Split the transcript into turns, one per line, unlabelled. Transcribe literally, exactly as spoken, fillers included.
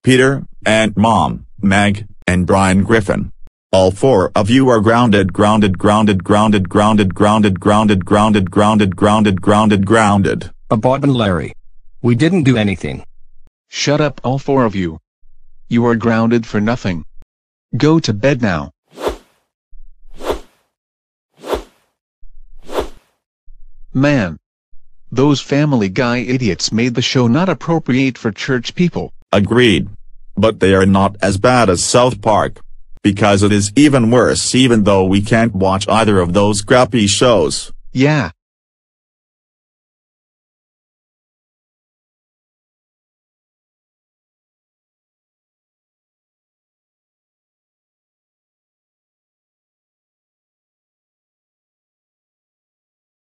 Peter, Aunt Mom, Meg, and Brian Griffin. All four of you are grounded grounded grounded grounded grounded grounded grounded grounded grounded grounded grounded grounded.
Bob and Larry. We didn't do anything.
Shut up, all four of you. You are grounded for nothing. Go to bed now. Man. Those Family Guy idiots made the show not appropriate for church people.
Agreed. But they are not as bad as South Park. Because it is even worse even though we can't watch either of those crappy shows.
Yeah,